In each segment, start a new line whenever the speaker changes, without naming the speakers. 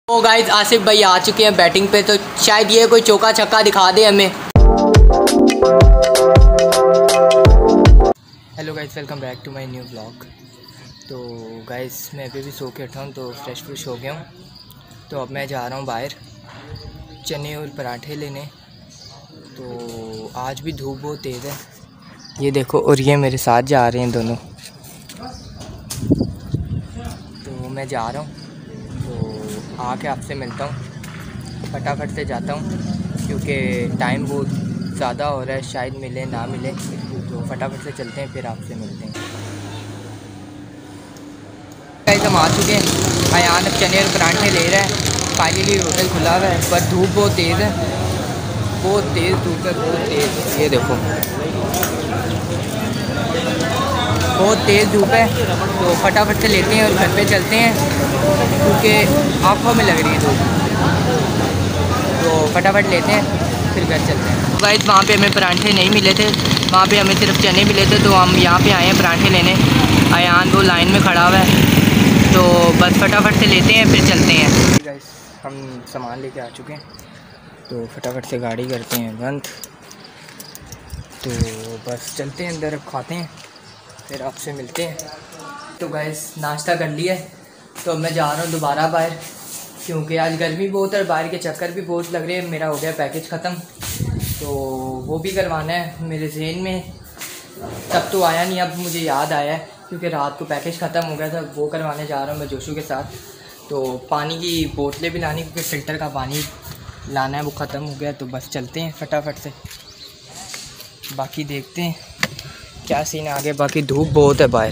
तो गाइस आसिफ भाई आ चुके हैं बैटिंग पे, तो शायद ये कोई चौका छक्का दिखा दे हमें। Hello guys, welcome back to my new blog. तो गाइस मैं अभी भी सो के उठा हूँ, तो फ्रेश हो गया हूँ। तो अब मैं जा रहा हूँ बाहर चने और पराठे लेने। तो आज भी धूप बहुत तेज़ है, ये देखो, और ये मेरे साथ जा रहे हैं दोनों। तो मैं जा रहा हूँ, तो आके आपसे मिलता हूँ। फटाफट से जाता हूँ क्योंकि टाइम बहुत ज़्यादा हो रहा है, शायद मिले ना मिले। तो फटाफट से चलते हैं, फिर आपसे मिलते हैं। गाइस हम आ चुके हैं, अयान अब चने और पराठे ले रहा है। फाइनली होटल खुला हुआ है, पर धूप बहुत तेज़ है, बहुत तेज़ धूप है, बहुत तेज़। ये देखो बहुत तेज़ धूप है। तो फटाफट से लेते हैं और घर पे चलते हैं क्योंकि आँखों में लग रही है धूप। तो फटाफट लेते हैं, फिर घर चलते हैं। गाइस वहाँ पे हमें पराठे नहीं मिले थे, वहाँ पे हमें सिर्फ चने मिले थे। तो हम यहाँ पे आए हैं पराठे लेने। अयान वो लाइन में खड़ा हुआ है, तो बस फटाफट से लेते हैं, फिर चलते हैं। गाइस हम सामान लेके आ चुके हैं, तो फटाफट से गाड़ी करते हैं बंद। तो बस चलते हैं अंदर, अब खाते हैं, फिर आपसे मिलते हैं। तो गाइस नाश्ता कर लिया है, तो अब मैं जा रहा हूँ दोबारा बाहर क्योंकि आज गर्मी बहुत है, बाहर के चक्कर भी बहुत लग रहे हैं। मेरा हो गया पैकेज ख़त्म, तो वो भी करवाना है। मेरे जहन में तब तो आया नहीं, अब मुझे याद आया है क्योंकि रात को पैकेज ख़त्म हो गया था। वो करवाने जा रहा हूँ मैं जोशू के साथ। तो पानी की बोतलें भी लानी, क्योंकि फ़िल्टर का पानी लाना है, वो ख़त्म हो गया। तो बस चलते हैं फटाफट से, बाकी देखते हैं क्या सीन है आगे। बाकी धूप बहुत है बाहर,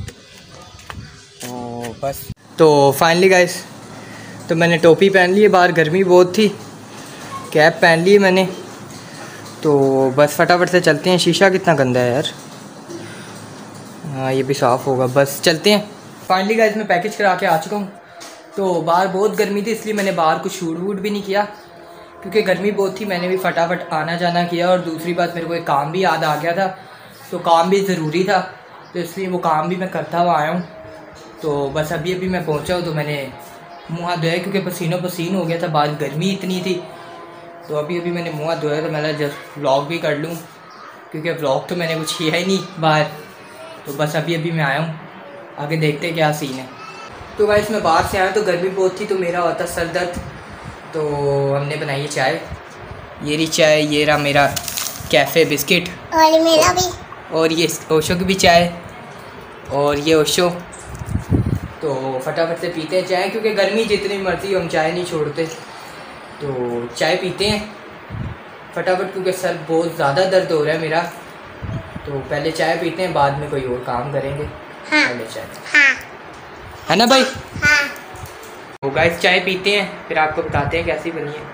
तो बस। तो फाइनली गाइस, तो मैंने टोपी पहन ली है, बाहर गर्मी बहुत थी, कैप पहन ली है मैंने। तो बस फटाफट से चलते हैं। शीशा कितना गंदा है यार, हाँ ये भी साफ़ होगा। बस चलते हैं। फाइनली गाइस मैं पैकेज करा के आ चुका हूँ। तो बाहर बहुत गर्मी थी, इसलिए मैंने बाहर कुछ शूट वूट भी नहीं किया क्योंकि गर्मी बहुत थी। मैंने भी फटाफट आना जाना किया, और दूसरी बात मेरे को एक काम भी याद आ गया था, तो काम भी ज़रूरी था, तो इसलिए वो काम भी मैं करता हुआ आया हूँ। तो बस अभी मैं पहुँचा हूँ, तो मैंने मुँह हाथ धोया क्योंकि पसीनों पसीन हो गया था, बाहर गर्मी इतनी थी। तो अभी मैंने मुँह हाथ धोया, तो मैंने जस्ट व्लॉग भी कर लूँ क्योंकि व्लॉग तो मैंने कुछ किया ही नहीं बाहर। तो बस अभी मैं आया हूँ, आगे देखते क्या सीन है। तो गाइस मैं बाहर से आया, तो गर्मी बहुत थी, तो मेरा होता सर दर्द। तो हमने बनाई है चाय, ये रही चाय, ये रहा मेरा कैफ़े बिस्किट,
और मेरा भी,
और ये ओशो की भी चाय, और ये ओशो। तो फटाफट से पीते हैं चाय, क्योंकि गर्मी जितनी मर्जी हम चाय नहीं छोड़ते। तो चाय पीते हैं फटाफट, क्योंकि सर बहुत ज़्यादा दर्द हो रहा है मेरा। तो पहले चाय पीते हैं, बाद में कोई और काम करेंगे।
हाँ,
पहले चाय,
हाँ,
है ना भाई?
हाँ।
तो गाइस चाय पीते हैं, फिर आपको बताते हैं कैसी बनी है।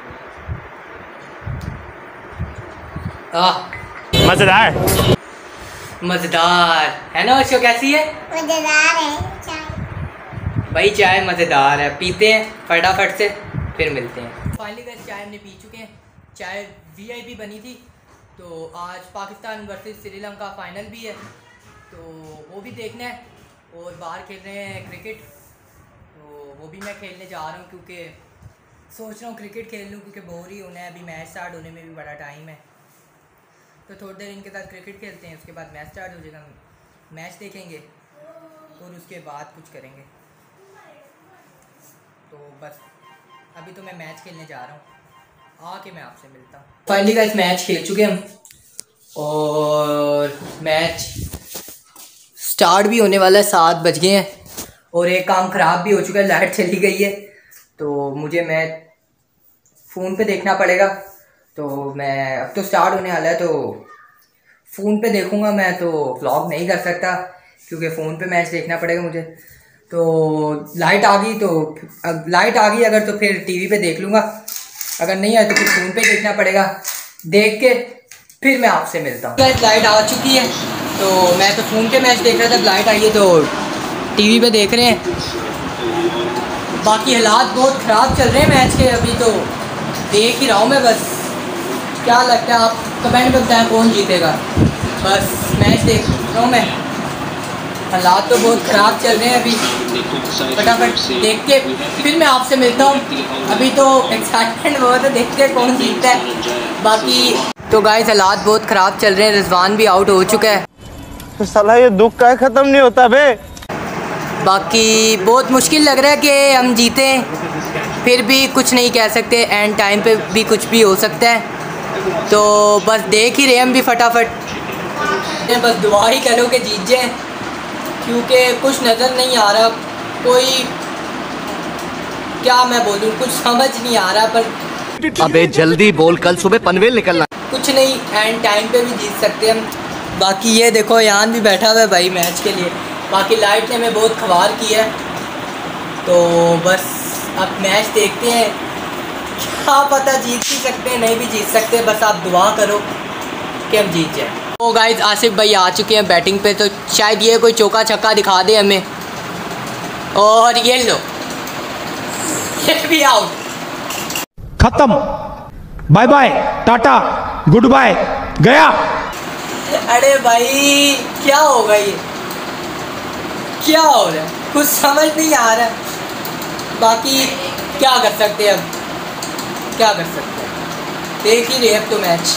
मज़ेदार
मज़ेदार है ना ओशो? कैसी है?
मजेदार है चाय।
भाई चाय मज़ेदार है, पीते हैं फटाफट से, फिर मिलते हैं। फाइनली गाइस चाय हमने पी चुके हैं। चाय वीआईपी बनी थी। तो आज पाकिस्तान वर्सेस श्रीलंका फाइनल भी है, तो वो भी देखना है, और बाहर खेल रहे हैं क्रिकेट, तो वो भी मैं खेलने जा रहा हूँ क्योंकि सोच रहा हूँ क्रिकेट खेल लूँ, क्योंकि बोर ही होना है। अभी मैच स्टार्ट होने में भी बड़ा टाइम है, तो थोड़ी देर इनके साथ क्रिकेट खेलते हैं, उसके बाद मैच स्टार्ट हो जाएगा, मैच देखेंगे और उसके बाद कुछ करेंगे। तो बस अभी तो मैं मैच खेलने जा रहा हूँ, आके मैं आपसे मिलता हूँ। फाइनली गाइस मैच खेल चुके हम, और मैच स्टार्ट भी होने वाला है, 7 बज गए हैं, और एक काम ख़राब भी हो चुका है, लाइट चली गई है। तो मुझे मैच फ़ोन पे देखना पड़ेगा। तो मैं अब तो स्टार्ट होने वाला है, तो फ़ोन पे देखूँगा मैं, तो व्लॉग नहीं कर सकता क्योंकि फ़ोन पे मैच देखना पड़ेगा मुझे। तो लाइट आ गई, तो लाइट आ गई अगर, तो फिर टीवी पे देख लूँगा, अगर नहीं आए तो फिर फ़ोन पे देखना पड़ेगा। देख के फिर मैं आपसे मिलता हूँ। लाइट आ चुकी है, तो मैं तो फ़ोन पे मैच देख रहा था, लाइट आई है तो टीवी पे देख रहे हैं। बाकी हालात बहुत ख़राब चल रहे हैं मैच के, अभी तो देख ही रहा हूँ मैं। बस क्या लगता है आप कमेंट में बताएं कौन जीतेगा। बस मैच देख रहा हूँ मैं, हालात तो बहुत ख़राब चल रहे हैं अभी। फटाफट देख के फिर मैं आपसे मिलता हूँ। अभी तो एक्साइटमेंट बहुत है, देखते हैं कौन जीतता है। बाकी तो गाइस हालात बहुत ख़राब चल रहे हैं। रिजवान भी आउट हो चुका है।
तो साला ये दुख का ख़त्म नहीं होता बे।
बाकी बहुत मुश्किल लग रहा है कि हम जीतें, फिर भी कुछ नहीं कह सकते। एंड टाइम पे भी कुछ भी हो सकता है। तो बस देख ही रहे हम भी फटाफट। बस दुआ ही करो कि जीत जाएं, क्योंकि कुछ नज़र नहीं आ रहा। कोई क्या मैं बोलूँ, कुछ समझ नहीं आ रहा। पर
अबे जल्दी बोल, कल सुबह पनवेल निकलना।
कुछ नहीं, एंड टाइम पे भी जीत सकते हम। बाकी ये देखो यान भी बैठा हुआ है भाई मैच के लिए। बाकी लाइट ने हमें बहुत ख़वार किया है। तो बस अब मैच देखते हैं, क्या पता जीत भी सकते हैं नहीं भी जीत सकते। बस आप दुआ करो कि हम जीत जाएं। तो गाइस आसिफ भाई आ चुके हैं बैटिंग पे, तो शायद ये कोई चौका छक्का दिखा दे हमें। और ये लो, ये भी आउट।
खत्म, bye bye, tata, good bye, गया।
अरे भाई क्या होगा ये, क्या हो रहा है, कुछ समझ नहीं आ रहा। बाकी क्या कर सकते हैं, अब क्या कर सकते हैं, देख ही रहे अब तो मैच,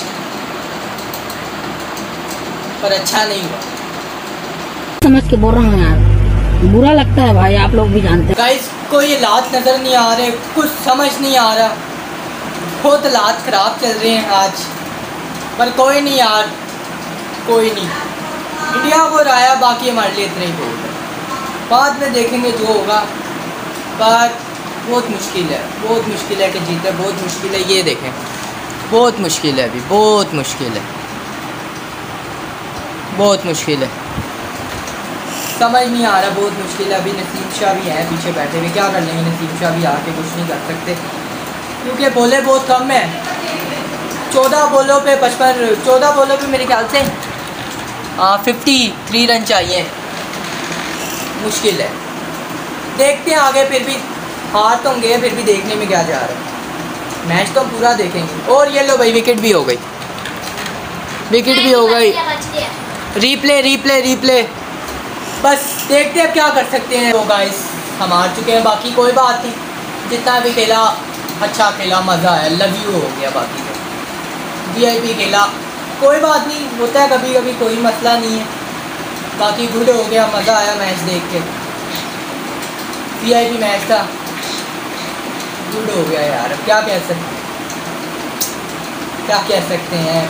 पर अच्छा नहीं हुआ।
समझ के बोल रहा हूँ यार, बुरा लगता है भाई, आप लोग भी जानते हैं।
गाइस कोई हालात नज़र नहीं आ रहे, कुछ समझ नहीं आ रहा। बहुत हालात ख़राब चल रहे हैं आज। पर कोई नहीं यार, कोई नहीं, इंडिया को राया, बाकी हमारे लिए इतना ही बहुत है। बाद में देखेंगे जो होगा। पर बहुत मुश्किल है, बहुत मुश्किल है कि जीते, बहुत मुश्किल है। ये देखें बहुत मुश्किल है, अभी बहुत मुश्किल है, बहुत मुश्किल है, समझ नहीं आ रहा, बहुत मुश्किल है। अभी नसीम शाह भी हैं पीछे बैठे हुए, क्या कर लेंगे नसीम शाह भी आके, कुछ नहीं कर सकते क्योंकि बॉलें बहुत कम है। 14 बॉलों पे 14 बॉलों पे मेरे ख्याल से 53 रन चाहिए। मुश्किल है, देखते हैं आगे। फिर भी हार तो होंगे, फिर भी देखने में क्या जा रहा है, मैच तो हम पूरा देखेंगे। और ये लो भाई विकेट भी हो गई, विकेट भी हो गई। रिप्ले रिप्ले रिप्ले, बस देखते हैं क्या कर सकते हैं। तो गाइस हम हार चुके हैं, बाकी कोई बात नहीं, जितना भी खेला अच्छा खेला, मज़ा आया, लव यू हो गया। बाकी तो VIP खेला, कोई बात नहीं, होता है कभी कभी, कोई मसला नहीं है। बाकी गुड हो गया, मज़ा आया मैच देख के। VIP मैच था, गुड हो गया यार। अब क्या कह सकते हैं,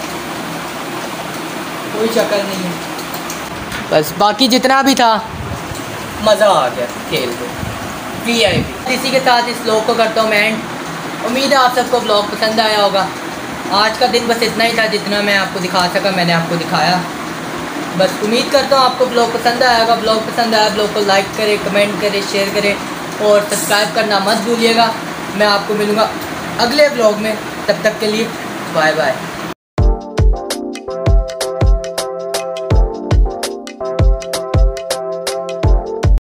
कोई शक्ल नहीं है। बस बाकी जितना भी था मज़ा आ गया खेल को। VIP इसी के साथ इस व्लॉग को करता हूँ मैं एंड। उम्मीद है आप सबको व्लॉग पसंद आया होगा। आज का दिन बस इतना ही था, जितना मैं आपको दिखा सका मैंने आपको दिखाया। बस उम्मीद करता हूँ आपको ब्लॉग पसंद आया होगा। ब्लॉग पसंद आया, ब्लॉग को लाइक करें, कमेंट करें, शेयर करें और सब्सक्राइब करना मत भूलिएगा। मैं आपको मिलूँगा अगले ब्लॉग में, तब तक के लिए बाय बाय।